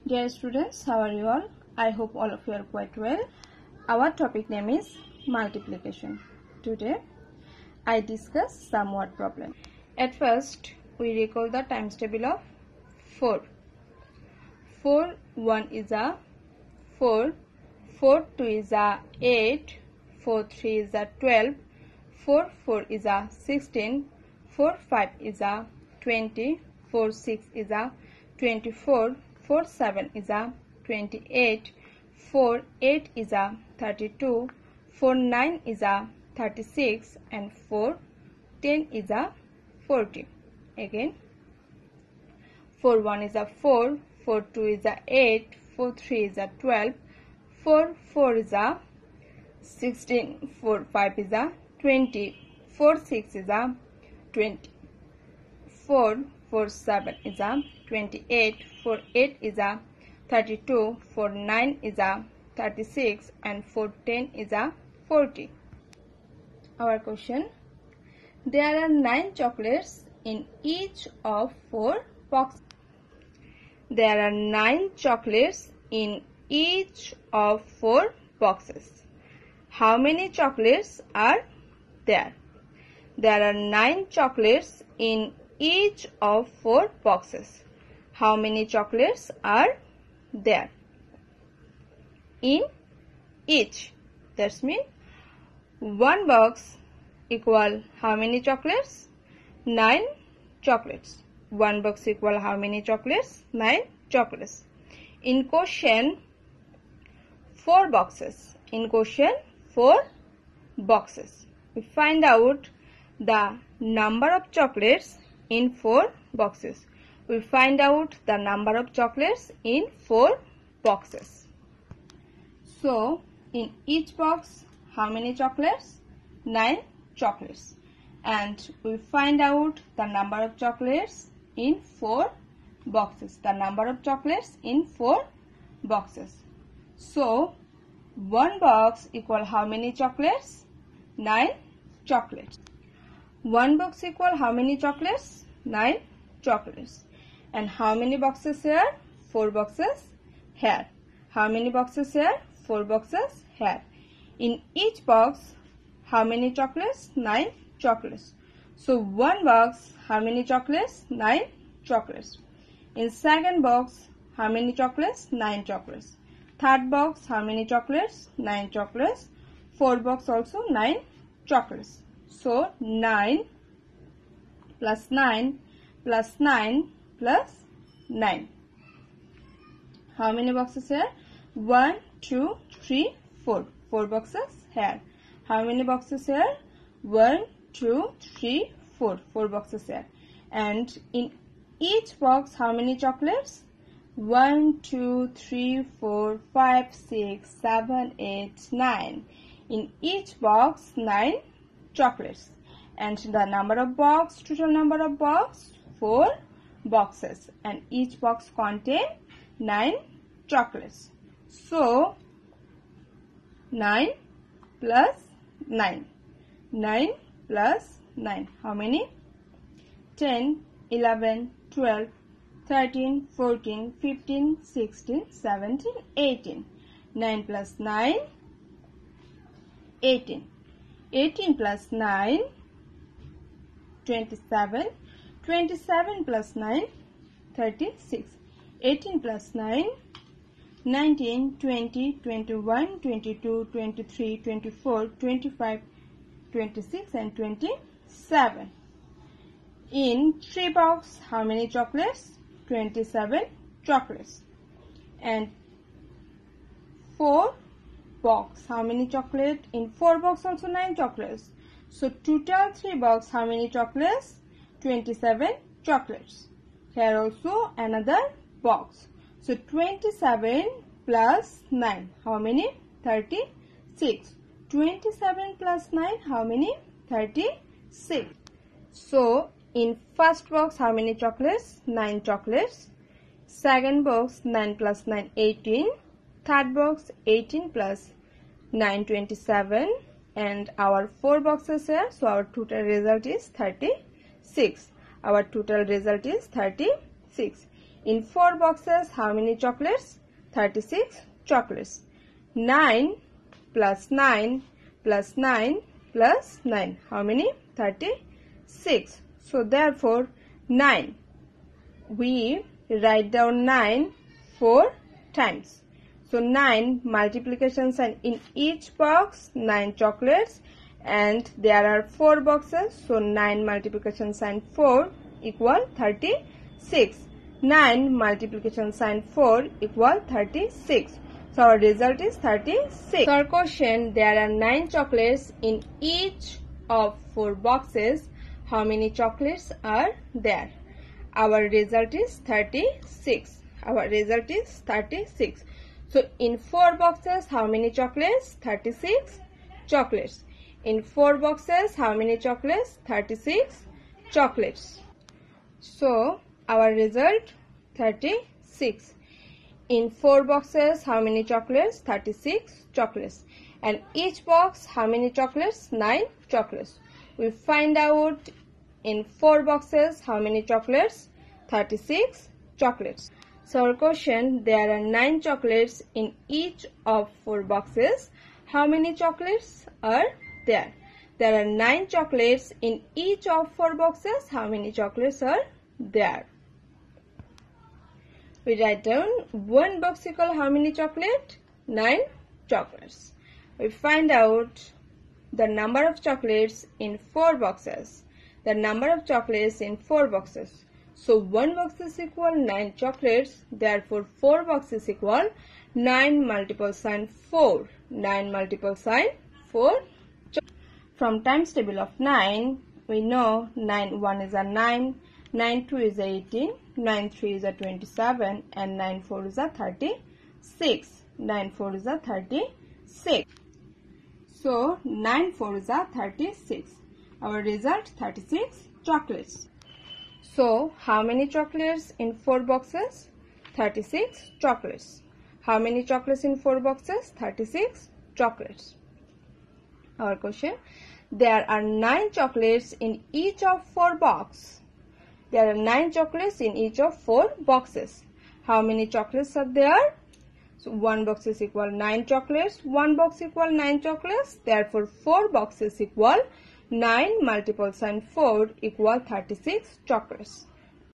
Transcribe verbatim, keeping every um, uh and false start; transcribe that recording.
Dear students, how are you all? I hope all of you are quite well. Our topic name is multiplication. Today, I discuss some word problem. At first, we recall the times table of four. four, one is a four, four, two is a eight, four, three is a twelve, four, four is a sixteen, four, five is a twenty, four, six is a twenty-four, four, seven is a twenty-eight, four, eight is a thirty-two, four, nine is a thirty-six, and four, ten is a forty. Again, four, one is a four, four, two is a eight, four, three is a twelve, four, four is a sixteen, four, five is a twenty, four, six is a twenty, four, four, seven is a twenty-eight, four, eight is a thirty-two, four, nine is a thirty-six, and four, ten is a forty. Our question: there are nine chocolates in each of four boxes. There are nine chocolates in each of four boxes. How many chocolates are there? There are nine chocolates in each of four boxes. How many chocolates are there? In each. That means one box equal how many chocolates? Nine chocolates. One box equal how many chocolates? Nine chocolates. In question, four boxes. In question, four boxes. We find out the number of chocolates in four boxes. We find out the number of chocolates in four boxes. So, in each box, how many chocolates? Nine chocolates. And we find out the number of chocolates in four boxes. The number of chocolates in four boxes. So, one box equal how many chocolates? Nine chocolates. One box equal how many chocolates? Nine chocolates. And how many boxes here? Four boxes here. How many boxes here? Four boxes here. In each box, how many chocolates? Nine chocolates. So one box, how many chocolates? Nine chocolates. In second box, how many chocolates? Nine chocolates. Third box, how many chocolates? Nine chocolates. Fourth box also nine chocolates. So nine plus nine plus nine plus nine. How many boxes here? One, two, three, four. Four boxes here. How many boxes here? One, two, three, four. Four boxes here. And in each box, how many chocolates? One, two, three, four, five, six, seven, eight, nine. In each box, nine chocolates. And the number of box, total number of box, four boxes. And each box contain nine chocolates. So, nine plus nine. nine plus nine. How many? ten, eleven, twelve, thirteen, fourteen, fifteen, sixteen, seventeen, eighteen. nine plus nine, eighteen. eighteen plus nine, twenty-seven. twenty-seven plus nine, thirty-six. eighteen plus nine, nineteen, twenty, twenty-one, twenty-two, twenty-three, twenty-four, twenty-five, twenty-six, and twenty-seven. In three box, how many chocolates? twenty-seven chocolates. And four box, how many chocolate? In four box also nine chocolates. So total three box, how many chocolates? twenty-seven chocolates. Here also another box. So twenty-seven plus nine, how many? thirty-six. twenty-seven plus nine, how many? thirty-six. So in first box, how many chocolates? nine chocolates. Second box, nine plus nine, eighteen. Third box, eighteen plus nine, twenty-seven. And our four boxes here. So our total result is thirty-six. Our total result is thirty-six. In four boxes, how many chocolates? thirty-six chocolates. nine plus nine plus nine plus nine. How many? thirty-six. So therefore nine. We write down nine four times. So nine multiplication sign in each box, nine chocolates, and there are four boxes. So nine multiplication sign four equal thirty-six. nine multiplication sign four equal thirty-six. So our result is thirty-six. So our question, there are nine chocolates in each of four boxes. How many chocolates are there? Our result is thirty-six. Our result is thirty-six. So in four boxes, how many chocolates? thirty-six chocolates. In four boxes, how many chocolates? thirty-six chocolates. So our result thirty-six. In four boxes, how many chocolates? thirty-six chocolates. And each box, how many chocolates? nine chocolates. We find out in four boxes, how many chocolates? thirty-six chocolates. So our question, there are nine chocolates in each of four boxes. How many chocolates are there? There are nine chocolates in each of four boxes. How many chocolates are there? We write down one box equal how many chocolate? nine chocolates. We find out the number of chocolates in four boxes. The number of chocolates in four boxes. So one box is equal nine chocolates. Therefore four boxes equal nine multiple sign four. nine multiple sign four. From times table of nine, we know nine one is a nine, nine two is a eighteen, nine three is a twenty-seven, and nine four is a thirty-six. nine four is a thirty-six. So nine four is a thirty-six. Our result thirty-six chocolates. So how many chocolates in four boxes? thirty-six chocolates. How many chocolates in four boxes? thirty-six chocolates. Our question, there are nine chocolates in each of four boxes. There are nine chocolates in each of four boxes. How many chocolates are there? So one box is equal nine chocolates. One box equal nine chocolates. Therefore four boxes equal nine multiple sign four equal thirty-six chocolates.